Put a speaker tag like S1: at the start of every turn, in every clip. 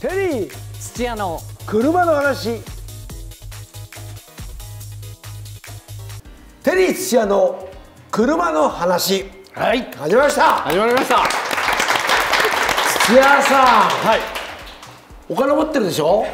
S1: テリー
S2: 土屋の
S1: 車の話。テリー土屋の車の話。
S2: はい
S1: 始まりました。
S2: 始まりました。
S1: 土屋さん、
S2: はい。
S1: お金持ってるでしょ。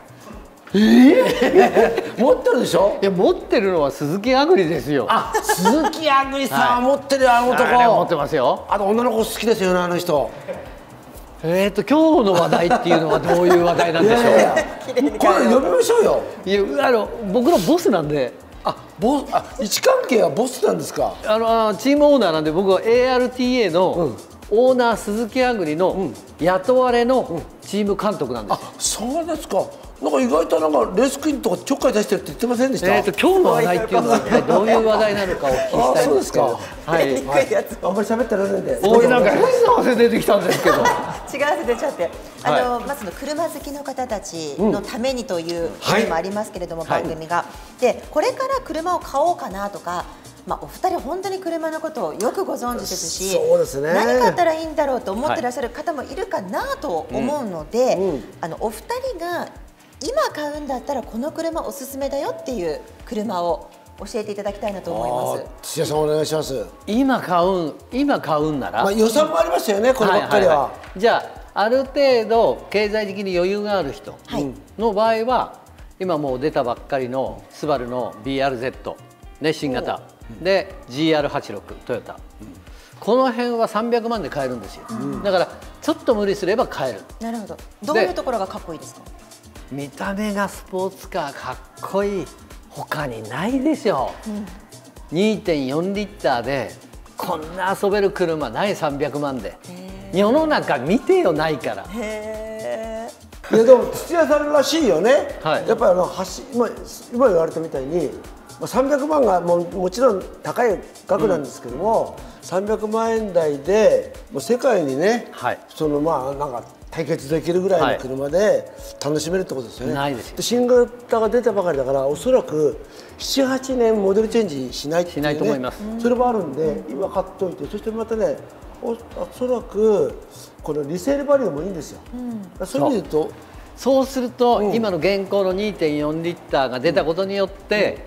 S1: 持ってるでしょ。
S2: いや持ってるのは鈴木あぐりですよ。
S1: あ、鈴木あぐりさんは持ってるよ、あの男。
S2: 持ってますよ。
S1: あと女の子好きですよね、あの人。
S2: 今日の話題っていうのはどういう話題なんでしょう。
S1: これ呼びましょうよ。
S2: いや僕のボスなんで。
S1: 位置関係はボスなんですか。
S2: チームオーナーなんで、僕は ARTA のオーナー鈴木あぐりの雇われのチーム監督なんですよ。
S1: そうですか。なんか意外となんかレースクイーンとかちょっかい出してるって言ってませんでした。
S2: 今日の話題っていうのは一体どういう話題なのかお聞きしたいんですけど。
S1: はい。あんまり喋ってられないんで。
S2: おい、なんか変な汗出てきたんですけど。
S3: 違う汗出ちゃって、まずの車好きの方たちのためにという意味もありますけれども、番組が。で、これから車を買おうかなとか。お二人本当に車のことをよくご存知ですし、
S1: そうですね、
S3: 何買ったらいいんだろうと思ってらっしゃる方もいるかなと思うので、お二人が今買うんだったらこの車おすすめだよっていう車を教えていただきたいなと思います。
S1: 土屋さんお願いします。
S2: 今買うんなら、
S1: 予算もありますよね、こればっかりは。
S2: じゃあある程度経済的に余裕がある人の場合は、今もう出たばっかりのスバルの BRZ ね、新型で GR86 トヨタ、この辺は300万で買えるんですよ。だからちょっと無理すれば買える。
S3: なるほど。どういうところがかっこいいですか。
S2: 見た目がスポーツカーかっこいい、他にないでしょう。2.4 リッターでこんな遊べる車ない。300万で世の中見てよ、ないから。
S1: いやでも土屋さんらしいよね。
S2: はい、
S1: やっぱり今言われたみたいに300万がもちろん高い額なんですけども、300万円台でもう世界にね、なんか対決できるぐらいの車で楽しめるってことですよね。
S2: ないですよ。
S1: で新型が出たばかりだから、おそらく7、8年モデルチェンジしないっていうね、
S2: しないと思います。
S1: それもあるんで、今買っといて、そしてまたね、おそらくこのリセールバリューもいいんですよ。そういう意味で言うと、
S2: そうすると、今の現行の 2.4 リッターが出たことによって、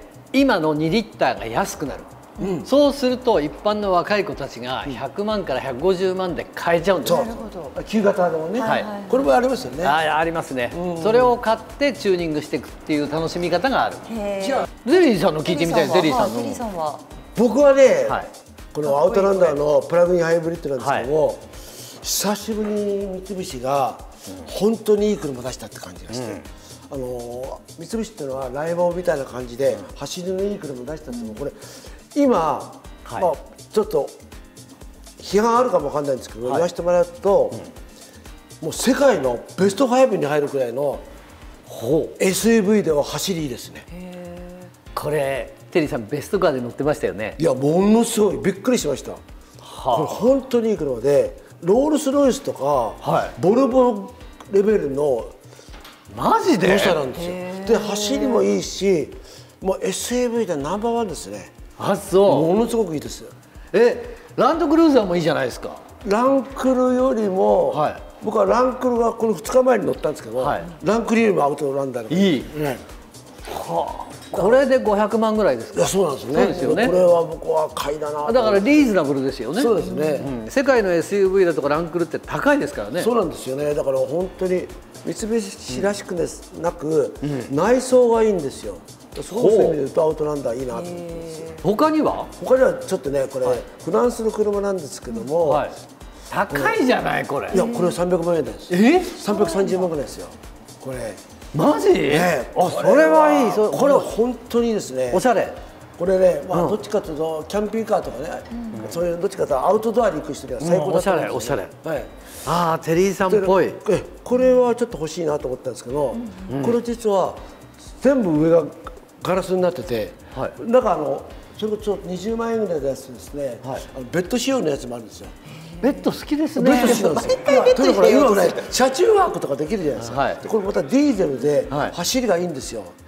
S2: 今の2リッターが安くなる。そうすると一般の若い子たちが100万から150万で買えちゃうんですよ。
S1: 旧型でもね、これもありますよね。
S2: ありますね。それを買ってチューニングしていくっていう楽しみ方がある。じゃあゼリーさんの聞いてみたい。ゼリーさんの。
S1: 僕はね、このアウトランダーのプラグインハイブリッドなんですけども、久しぶりに三菱が本当にいい車出したって感じがして、三菱っていうのはライバーみたいな感じで走りのいい車出したっていうのも、これ今、ちょっと批判あるかもわかんないんですけど、言わせてもらうと、もう世界のベスト5に入るくらいの SUV では走りいいですね。
S2: これテリーさんベストカーで乗ってましたよね。
S1: いや、ものすごいびっくりしました。これ本当にいい車で、ロールスロイスとか、ボルボレベルの
S2: マジで
S1: 良さなんですよ。で走りもいいし、もう SUV でナンバーワンですね。
S2: あ、そう。
S1: ものすごくいいです。
S2: ランドクルーザーもいいじゃないですか。
S1: ランクルよりも、僕はランクルがこの2日前に乗ったんですけど、ランクルよりもアウトランダーがいい。
S2: これで500万ぐらいですか。
S1: いや、そうなんですね。そうですよね。これは僕は買いだな。
S2: だからリーズナブルですよね。
S1: そうですね。
S2: 世界の SUV だとかランクルって高いですからね。
S1: そうなんですよね。だから本当に三菱らしくなく、内装がいいんですよ。すごくそういう意味で言うとアウトランダーいいなと思ってます。
S2: 他には
S1: ちょっとね、これフランスの車なんですけども、
S2: 高いじゃないこれ。
S1: いや、これ300万円です。330万ぐらいですよ、これ。
S2: マジ？それはいい。
S1: これは本当にいいですね。
S2: おしゃれ。
S1: これね、どっちかというとキャンピングカーとかね、そういうどっちかというとアウトドアに行く人には最高だと思うんですよ。
S2: おしゃれ。ああ、テリーさんっぽい。
S1: これはちょっと欲しいなと思ったんですけど、これ実は全部上がガラスになってて、なんかそれこそ20万円ぐらいのやつですね、ベッド仕様のやつもあるんですよ。
S2: ベッド好きですね。
S1: ベッド仕様なんですよ。というのは今ね、車中泊とかできるじゃないですか。これまたディーゼルで走りがいいんですよ。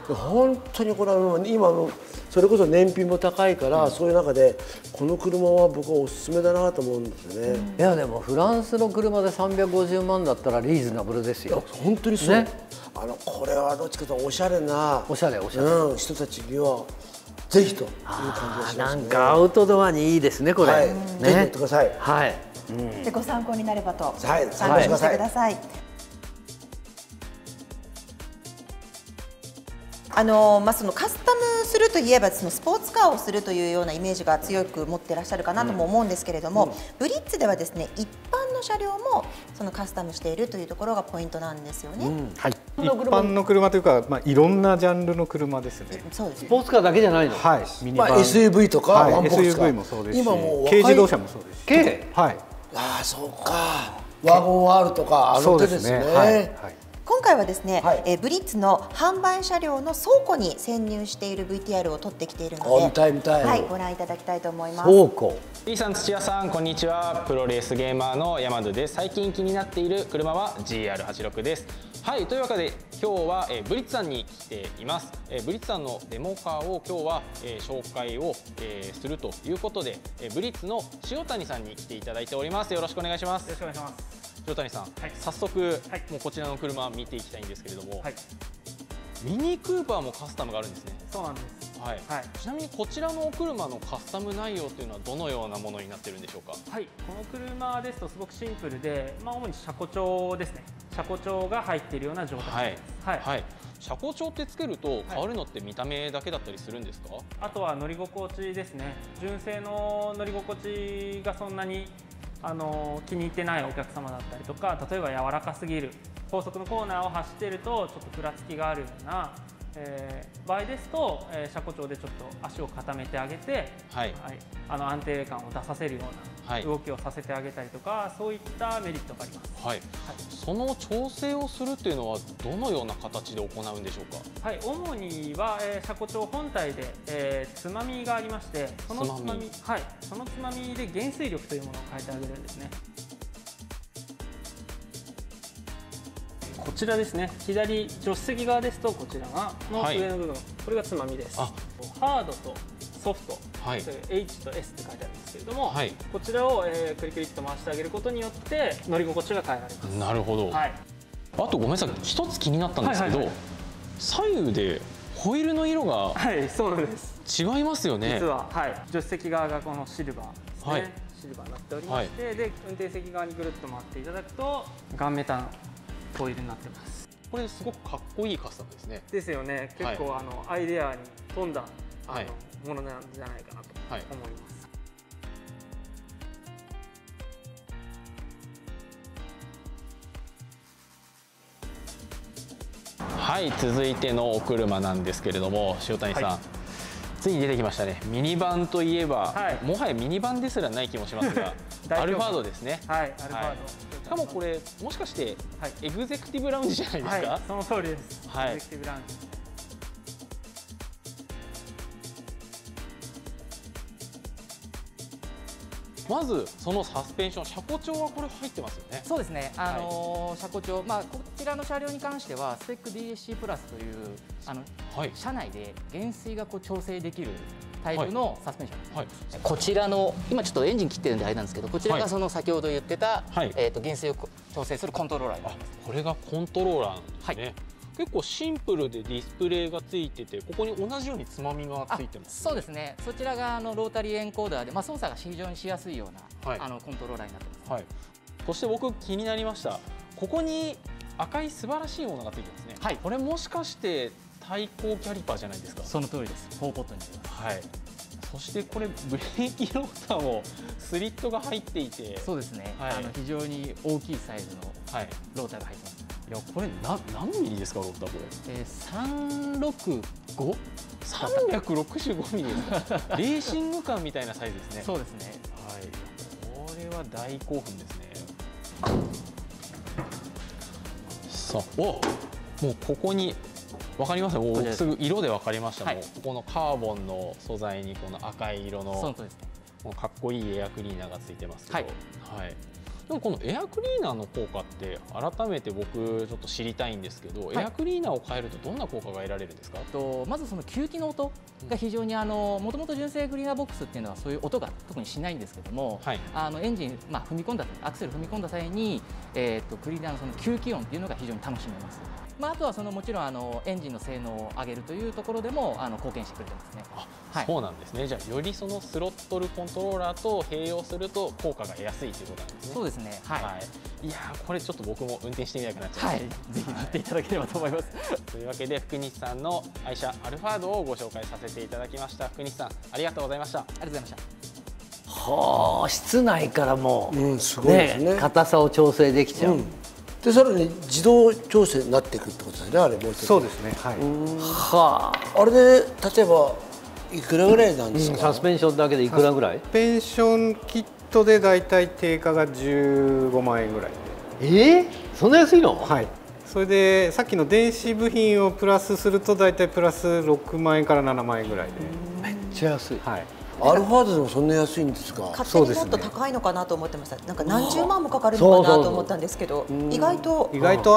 S1: 本当にこれ今それこそ燃費も高いから、そういう中でこの車は僕はおすすめだなと思うんですよね。
S2: いやでもフランスの車で350万だったらリーズナブルですよ。
S1: 本当にそう、ね、これはどっちかというとおしゃれな人たちにはぜひという感じがしますね。
S2: なんかアウトドアにいいですねこれ。
S1: はい、ぜひやってください。
S2: はい。
S3: でご参考になればと。
S1: はい、
S3: 参考にしてください。そのカスタムするといえばそのスポーツカーをするというようなイメージが強く持ってらっしゃるかなとも思うんですけれども、ブリッツではですね一般の車両もそのカスタムしているというところがポイントなんですよね。
S4: はい。一般の車というか、いろんなジャンルの車ですね。
S3: そうです。
S2: スポーツカーだけじゃないの。
S4: はい。ミニバン、
S1: SUV とか、ワンボックスカー、
S4: SUV もそうですし、
S1: 今もう
S4: 軽自動車もそうですし。
S2: 軽。
S4: はい。
S1: ああ、そうか。ワゴン R とか手ですね。はい。
S3: 今回はですね、ブリッツの販売車両の倉庫に潜入している VTR を撮ってきているので、
S1: 見たい見たい。
S3: はい、ご覧いただきたいと思います。
S2: 倉庫。
S5: リーさん、土屋さん、こんにちは。プロレースゲーマーの山田です。最近気になっている車は GR86 です。はい、というわけで今日はブリッツさんに来ています。ブリッツさんのデモカーを今日は紹介をするということで、ブリッツの塩谷さんに来ていただいております。よろしくお願いします。
S6: よろしくお願いします。
S5: 塩谷さん、早速、もうこちらの車見ていきたいんですけれども、ミニクーパーもカスタムがあるんですね。
S6: そうなんです。
S5: はい。ちなみにこちらのお車のカスタム内容というのはどのようなものになっているんでしょうか。
S6: はい。この車ですとすごくシンプルで、主に車庫帳ですね。車庫帳が入っているような状態です。
S5: はい。車庫帳ってつけると変わるのって見た目だけだったりするんですか。
S6: あとは乗り心地ですね。純正の乗り心地がそんなに気に入ってないお客様だったりとか、例えば柔らかすぎる高速のコーナーを走っているとちょっとふらつきがあるような、場合ですと、車庫帳でちょっと足を固めてあげて、安定感を出させるような動きをさせてあげたりとか、そういったメリットがあります。
S5: その調整をするっていうのはどのような形で行うんでしょうか。
S6: はい、主には、車庫帳本体で、つまみがありまして、そのつまみで減衰力というものを変えてあげるんですね。こちらですね、左助手席側ですとこちらの上の部分、これがつまみです。ハードとソフト、H と S って書いてあるんですけれども、こちらを、クリクリっと回してあげることによって乗り心地が変えられます。
S5: なるほど。あとごめんなさい、一つ気になったんですけど、左右でホイールの色が
S6: そうなんです。
S5: 違いますよね。
S6: 実は、助手席側がこのシルバーですね。シルバーになっておりまして、で運転席側にぐるっと回っていただくとガンメタンホイールになってます。
S5: これすごくかっこいいカスタムですね。
S6: ですよね。結構アイデアに富んだものなんじゃないかなと思います。
S5: はい、続いてのお車なんですけれども、塩谷さん、ついに出てきましたね。ミニバンといえば、もはやミニバンですらない気もしますがアルファードですね。
S6: アルファード。
S5: しかもこれもしかしてエグゼクティブラウンジじゃないですか。
S6: その通りです。エグゼクティブラウンジ。
S5: まずそのサスペンション、車庫帳はこれ入ってますよね。
S7: そうですね。車庫帳、こちらの車両に関してはスペック DSC プラスという車内で減衰が調整できるタイプのサスペンションです。こちらの今ちょっとエンジン切ってるんであれなんですけど、こちらがその先ほど言ってた減衰を調整するコントローラーになります。
S5: これがコントローラーなんですね。結構シンプルでディスプレイがついてて、ここに同じようにつまみがついてます、ね。
S7: そうですね。そちらがロータリーエンコーダーで、操作が非常にしやすいような、コントローラーになってます。
S5: そして僕気になりました。ここに赤い素晴らしいものがついてますね。これもしかして対向キャリパーじゃないですか。
S7: その通りです。4ポットになります。
S5: そしてこれブレーキローターもスリットが入っていて、
S7: そうですね。非常に大きいサイズのローターが入ってます。
S5: いや、これ何ミリですか、ローターこ
S7: れ？365？
S5: 365ミリですか。レーシングカーみたいなサイズですね。
S7: そうですね。
S5: これは大興奮ですね。さあ、もうここにわかりますね。すぐ色でわかりました。もうここのカーボンの素材にこの赤い色のもうかっこいいエアクリーナーがついてますけど、 でもこのエアクリーナーの効果って改めて僕ちょっと知りたいんですけど、エアクリーナーを変えるとどんな効果が得られるんですか？
S7: まずその吸気の音が非常にもともと純正クリーナーボックスっていうのはそういう音が特にしないんですけども、エンジン、踏み込んだアクセル踏み込んだ際に、クリーナーのその吸気音っていうのが非常に楽しめます。あとはもちろんエンジンの性能を上げるというところでも貢献してくれてますね。
S5: そうなんですね。じゃあよりそのスロットルコントローラーと併用すると効果が得やすいということなんですね。
S7: そうですね。
S5: いやー、これちょっと僕も運転してみたくなっちゃいました。
S7: ぜひ乗っていただければと思います。
S5: というわけで福西さんの愛車アルファードをご紹介させていただきました。福西さん、ありがとうございました。
S7: ありがとうございました。
S2: はあ、室内からも
S1: すごいですね。
S2: 硬さを調整できちゃう。
S1: でさらに自動調整になっていくってことですね、あれもう一つ。
S4: そうですね。
S2: は
S1: あれで例えばいくらぐらいなんですか？
S2: サスペンションだけでいくらぐらい？
S4: サスペンションキットでだいたい定価が15万円ぐらいで。
S2: そんな安いの？
S4: はい。それでさっきの電子部品をプラスするとだいたいプラス6万円から7万円ぐらいで。
S2: めっちゃ安い。
S4: はい。
S1: アルファードでもそんな安いんですか？
S3: 勝手にもっと高いのかなと思ってました。なんか何十万もかかるのかなと思ったんですけど、意外と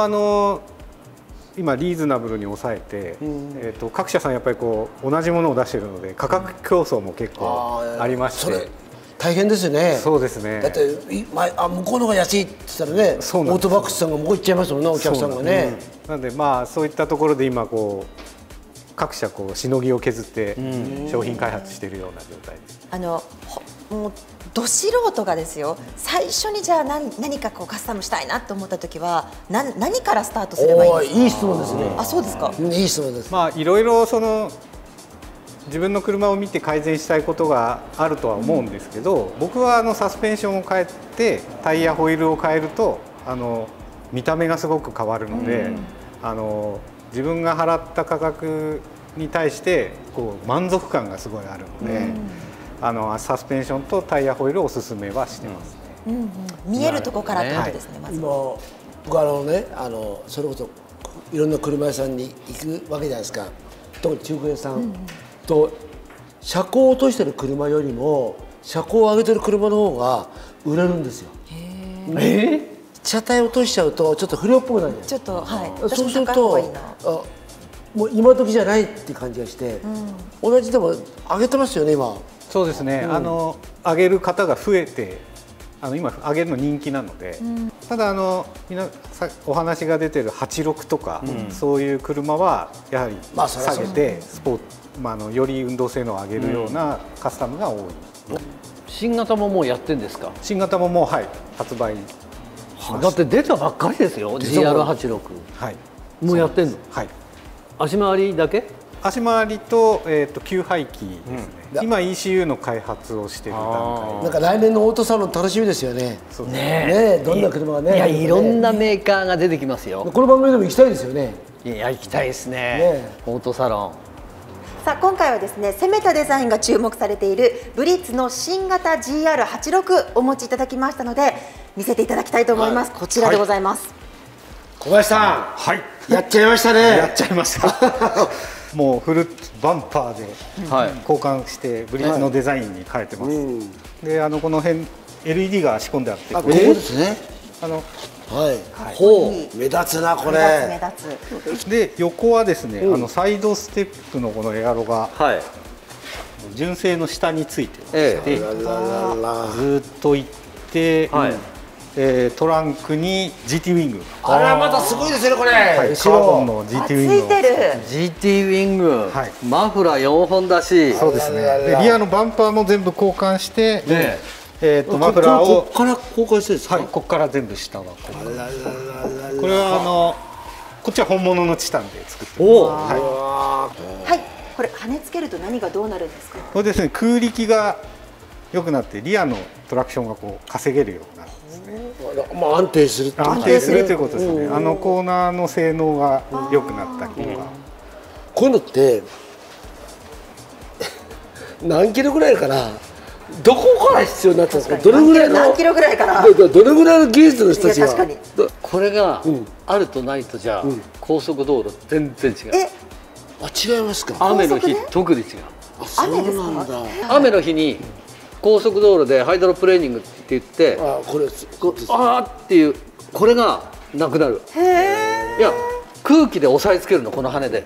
S4: 今リーズナブルに抑えて、各社さんやっぱりこう同じものを出しているので価格競争も結構ありまして、
S1: 大変ですよね。
S4: そうですね。
S1: だって向こうの方が安いって言ったらね、オートバックスさんが向こう行っちゃいますもんね、お客さんがね。
S4: なのでそういったところで今こう各社こうしのぎを削って商品開発しているような状態です。
S3: もうど素人がですよ、最初にじゃあ何かこうカスタムしたいなと思った時は何からスタートすればいいんですか？
S1: いい質問ですね。
S3: あ、そうですか。
S1: いい質問です。
S4: いろいろ自分の車を見て改善したいことがあるとは思うんですけど、僕はサスペンションを変えてタイヤホイールを変えると見た目がすごく変わるので、自分が払った価格に対してこう満足感がすごいあるので、サスペンションとタイヤホイールをおすすめはしてますね。
S3: 見えるとこからってことですね。まず
S1: 今僕それこそいろんな車屋さんに行くわけじゃないですか。特に中古屋さんと車高を落としてる車よりも車高を上げてる車の方が売れるんですよ。車体を落としちゃうとちょっと不良っぽくなる。
S3: ちょっと
S1: そうするともう今時じゃないって感じがして、同じでも上げてますよね今。
S4: そうですね。上げる方が増えて、今上げるの人気なので、ただお話が出てる86とか、そういう車はやはり下げてより運動性能を上げるようなカスタムが多い。
S2: 新型ももうやってんですか？
S4: 新型ももう発売。
S2: だって出たばっかりですよ。GR86。もうやってんの？はい。足回りだけ？
S4: 足回りと給排気ですね。今 ECU の開発をしている段階。
S1: なんか来年のオートサロン楽しみですよね。ね、どんな車がね。
S2: いや、いろんなメーカーが出てきますよ。
S1: この番組でも行きたいですよね。
S2: いや、行きたいですね。オートサロン。
S3: さあ、今回はですね、攻めたデザインが注目されているブリッツの新型 GR86 お持ちいただきましたので見せていただきたいと思います。こちらでございます。
S1: 小林さん、やっちゃいましたね。
S4: やっちゃいました。もうフルバンパーで交換してブリッツのデザインに変えてます。で、この辺 LED が仕込んであって、
S1: ここですね。ほう、目立つなこれ。
S3: 目立つ。
S4: で、横はですね、サイドステップのこのエアロが純正の下についてまして、ずっと行って、トランクに GT ウィング。
S1: あら、またすごいですねこれ。
S4: カーボンの GT ウィング。
S3: ついてる。
S2: GT ウィング。マフラー4本だし。
S4: そうですね。で、リアのバンパーも全部交換して、マフラーを
S1: ここから交換してですか？
S4: ここから全部下は交換。これはこっちは本物のチタンで作ってます。
S3: はい。これ跳ねつけると何がどうなるんですか？
S4: これですね、空力が良くなってリアのトラクションがこう稼げるようになるんですね。
S1: まあ安定する。
S4: 安定するということですね。コーナーの性能が良くなったりとか。
S1: こういうのって何キロぐらいかな。どこから必要になったんですか？どれぐらいの
S3: 何キロぐらいから？
S1: どれぐらいの技術の人たちが。
S3: 確かに。
S2: これがあるとないとじゃ高速道路全然違う。
S1: あ、違いますか？
S2: 雨の日特に違う。
S1: あ、そうなんだ。
S2: 雨の日に高速道路でハイドロプレーニングって言って
S1: あこれ
S2: あーっていうこれがなくなる。いや空気で押さえつけるのこの羽で。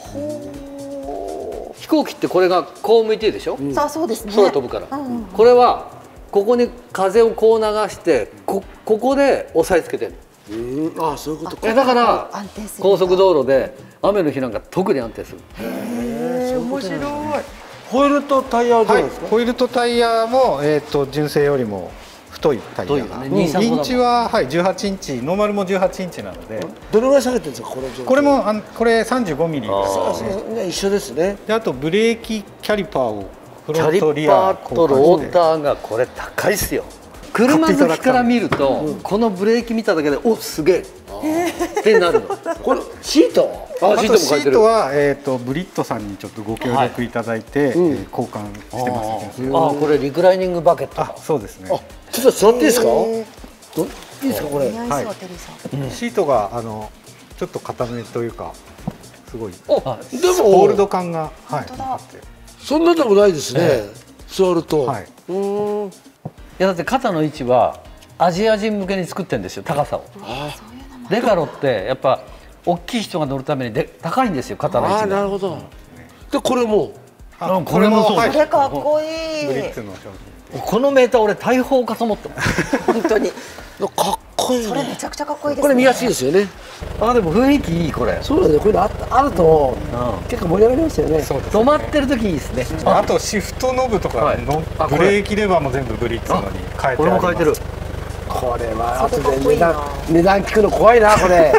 S2: 飛行機ってこれがこう向いてるでしょ。
S3: そうですね。
S2: 空飛ぶから。これはここに風をこう流してここで押さえつけてる。
S1: あそういうことか。
S2: だから高速道路で雨の日なんか特に安定する。
S1: 面白い。ホイールとタイヤはどうですか？
S4: ホイールとタイヤも純正よりも太いタイヤが、インチは18インチ、ノーマルも18インチなので。
S1: どれぐらい下げてるんですかこれ？
S4: これもこれ35ミリ
S1: ですね。一緒ですね。
S4: であとブレーキキャリパーをフロントリ
S2: キャリパ
S4: ア
S2: ーとローターがこれ高いっすよ。車好きから見るとこのブレーキ見ただけでおすげえってなるの。これシート？
S4: あとシートはブリットさんにちょっとご協力いただいて交換してます。
S2: あこれリクライニングバケット。
S4: あそうですね。
S1: ちょっと座っていいですか？いいですかこれ？
S3: シ
S4: ートがちょっと硬めというかすごい
S1: でも
S4: ホールド感があって
S1: そんなでもないですね。座ると。
S2: いやだって肩の位置はアジア人向けに作ってるんですよ高さを。デカロってやっぱ大きい人が乗るために高いんですよ肩の位置が。
S1: なるほど。でこれも
S2: これもそう。
S3: これかっこいい。
S4: ブリッツの商品。
S2: このメーター俺大砲かと思ったもん。
S3: 本当に。
S1: かっこいい。
S3: それめちゃくちゃかっこいいですね。
S1: これ見やすいですよね。
S2: あでも雰囲気いいこれ。
S1: そうだね。これあると結構盛り上がりますよね。
S2: 止まってる時いいですね。
S4: あとシフトノブとかのブレーキレバーも全部ブリッツのに変えてあります。
S2: これも変えてる。
S1: これは後で値段聞くの怖いなこれ。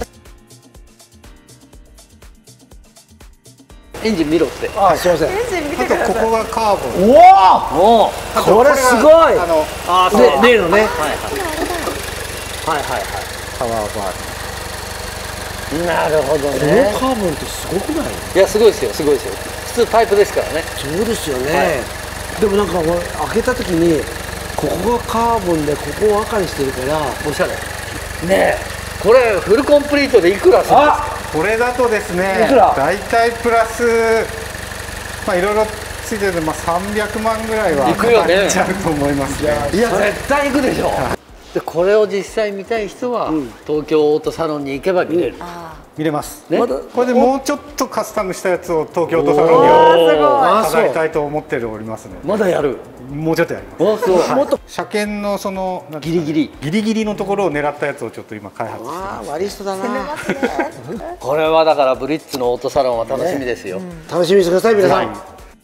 S2: エンジン見ろって。
S1: あすいません。
S4: あとここがカーボン。
S1: おおこれすごい。例のね。
S2: はい
S4: パワーバ
S2: ー。なるほど
S1: この
S2: ね。
S1: カーボンってすごくない？
S2: いやすごいですよすごいですよ。普通パイプですからね。
S1: そうですよね。でもなんか開けた時にここがカーボンでここを赤にしてるから
S2: おしゃれ。ねえこれフルコンプリートでいくらするんですか？
S4: ー。これだとですね
S1: いくら？
S4: だいたいプラスいろいろついてて300万ぐらいはい
S2: くよね。
S4: いっちゃうと思いますね。
S2: いや絶対行くでしょ。でこれを実際見たい人は東京オートサロンに行けば見れる。
S4: 見れます。
S2: ね。
S4: これでもうちょっとカスタムしたやつを東京オートサロンには飾りたいと思っておりますので。
S2: まだやる。
S4: もうちょっとやります。
S2: そう。もっと
S4: 車検のその
S2: ギリギリ
S4: のところを狙ったやつをちょっと今開発してます。
S1: ワリストだな。
S2: これはだからブリッツのオートサロンは楽しみですよ。
S1: 楽しみにしてください皆さん。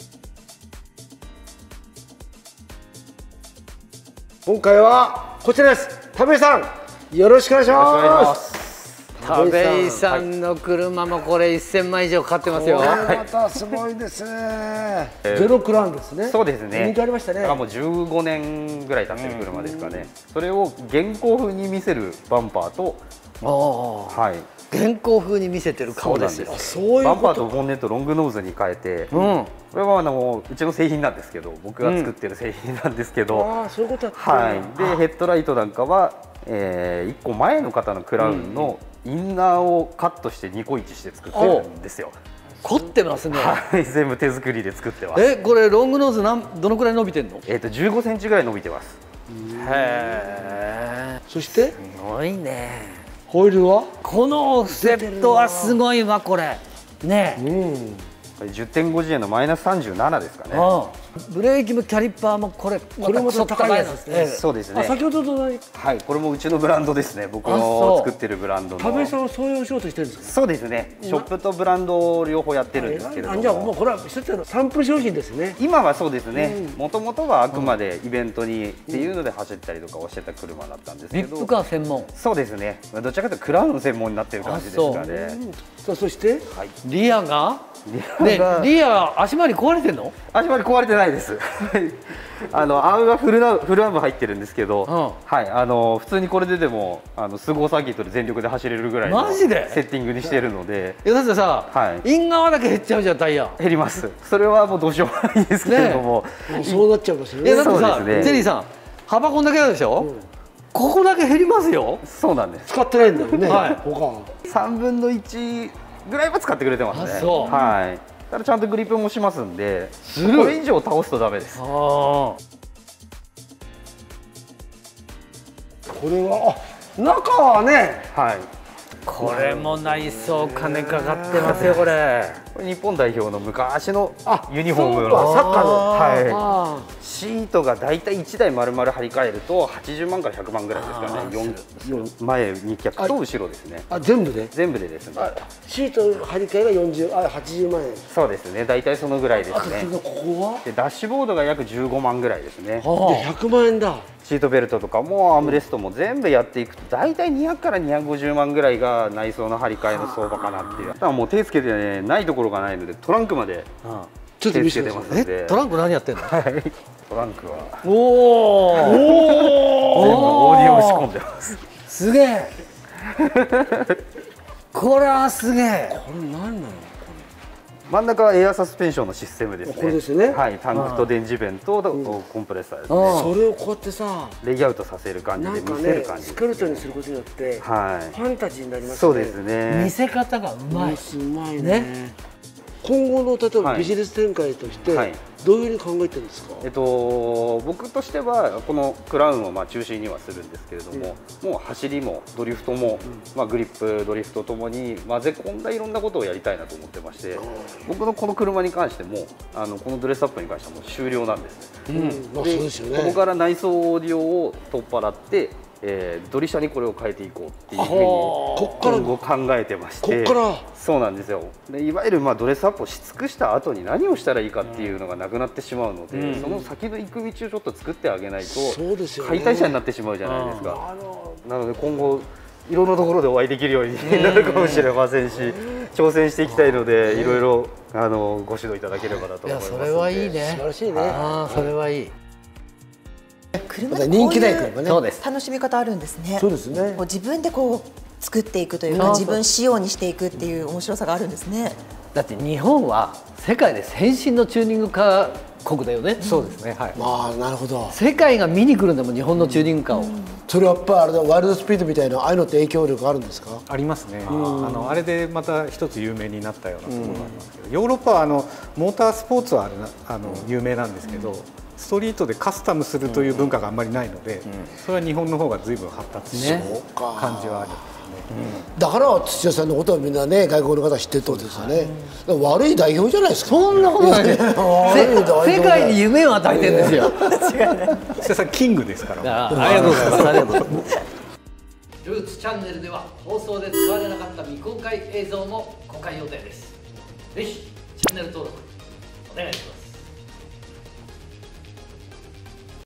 S1: 今回はこちらです。田部井さんよろしくお願いします。
S2: 田部井さんの車もこれ1000万以上かかってますよ。
S1: またすごいですね。ゼロクラウンですね。
S8: そうですね。
S1: 人気ありましたね。
S8: もう15年ぐらい経ってる車ですかね。それを現行風に見せるバンパーと、はい。
S2: 現行風に見せてる顔ですよ。
S1: そういう
S8: バンパーとボンネットロングノーズに変えて、これはうちの製品なんですけど、僕が作ってる製品なんですけど、
S1: そういうことだった。
S8: はい。でヘッドライトなんかは、1個前の方のクラウンのインナーをカットして2個位置して作ってるんですよ。
S2: 凝ってますね。
S8: はい、全部手作りで作ってます。
S2: これロングノーズどのくらい伸びてんの
S8: ？15センチぐらい伸びてます。
S2: へえ。
S1: そして
S2: すごいね。
S1: ホイールは
S2: このオフセットはすごいわこれね。
S8: 10.5G のマイナス37ですかね。
S2: ブレーキもキャリパーもこれ
S1: も高いやつですね。
S8: そうですね。
S1: 先ほどと
S8: はい、これもうちのブランドですね。僕の作ってるブランドの。
S1: 田部井さんはそういうお仕事してるんですか？
S8: そうですね。ショップとブランド両方やってるんですけれども。
S1: じゃあもうこれは一つのサンプル商品ですね。
S8: 今はそうですね。もともとはあくまでイベントにっていうので走ったりとかをしてた車だったんですけど。
S2: ビップカー専門。
S8: そうですね。どちらかというとクラウン専門になってる感じですかね。
S1: そして
S2: リアがリア足回り壊れてんの？
S8: 足回り壊れてないです。アームはフルアーム入ってるんですけど、はい、普通にこれででもスゴーサーキットで全力で走れるぐらいのセッティングにしてるので。
S2: いやだってさ、イン側だけ減っちゃうじゃんタイヤ。
S8: 減ります。それはもうどうしようもないんですけれども。
S1: そうなっちゃいますよね。
S2: いやだってさ、ジェリーさん幅こんだけあるでしょ。ここだけ減りますよ。
S8: そうなんです。
S1: 使ってないんだよね。
S8: 3分の1ぐらいは使ってくれてますね。はい。ただちゃんとグリップもしますんで、これ以上倒すとダメです。
S1: これは中はね、
S8: はい、
S2: これも内装金かかってますよこれ。
S8: 日本代表の昔のユニフォームの
S1: サッカーの、
S8: はい、シートがだいたい1台丸々張り替えると80万から100万ぐらいですかね。前2脚と後ろですね。
S1: 全部で
S8: ですね。
S1: シート張り替えが80万円。
S8: そうですね、だいたいそのぐらいですね。
S1: ここは
S8: でダッシュボードが約15万ぐらいですね。で
S1: 100万円だ。
S8: シートベルトとかもアームレストも全部やっていくとだいたい200から250万ぐらいが内装の張り替えの相場かなっていう。だからもう手つけてねないところがないのでトランクまで
S1: ちょっと見せて
S8: ますので。
S2: トランク何やってんの？
S8: トランクは
S2: おお
S8: 全部オーディオを仕込んでます。
S2: すげえこれはすげえ。
S1: これ何なの？
S8: 真ん中はエアサスペンションのシステムですね。
S1: これですね。
S8: はい、タンクと電磁弁とコンプレッサーですね。
S1: それをこうやってさ、
S8: レイアウトさせる感じで見せる感じ。
S1: スケルトンにすることによって、
S8: はい、
S1: ファンタジーになりますね。
S8: そうですね。
S2: 見せ方がうまい。
S1: うまいね。今後の例えばビジネス展開としてどういうふうに考えてるんですか？
S8: 僕としてはこのクラウンを中心にはするんですけれども、もう走りもドリフトも、グリップドリフトともに混ぜ込んだいろんなことをやりたいなと思ってまして、僕のこの車に関してもこのドレスアップに関してはもう終了なんですね。でここから内装オーディオを取っ払ってドリシャにこれを変えていこうっていうふうに今後考えてまして、そうなんですよ。でいわゆるドレスアップをし尽くした後に何をしたらいいかっていうのがなくなってしまうので、その先の行く道をちょっと作ってあげないと解体車になってしまうじゃないですか。なので今後いろんなところでお会いできるようになるかもしれませんし、挑戦していきたいのでいろいろご指導いただければなと思います。
S2: それはいいね。
S1: 素晴らしいね。
S2: それはいい。
S3: 車で人気ない車ね。
S2: そうです。
S3: 楽しみ方あるんですね。
S1: そうですね。
S3: 自分でこう作っていくというか、自分仕様にしていくっていう面白さがあるんですね。
S2: だって日本は世界で先進のチューニングカー国だよね。
S4: そうですね。はい。
S1: なるほど。
S2: 世界が見に来るんだもん日本のチューニングカーを。
S1: それはやっぱりあれだ、ワイルドスピードみたいなああいうのって影響力あるんですか？
S4: ありますね。あれでまた一つ有名になったようなところがありますけど、ヨーロッパはモータースポーツは有名なんですけど、ストリートでカスタムするという文化があんまりないので、それは日本の方が随分発達してる感じはありますね。
S1: だから土屋さんのことはみんなね外国の方知ってるってことですよね。悪い代表じゃないですか。
S2: そんなことないです。世界に夢を与えてるんですよ。
S4: 土屋さんキングですから。
S2: ありがとうございます。ありがとうございます。ルーツチャンネルでは放送で使われなかった未公開映像も公開予定です。ぜひチャンネル登録お願いします。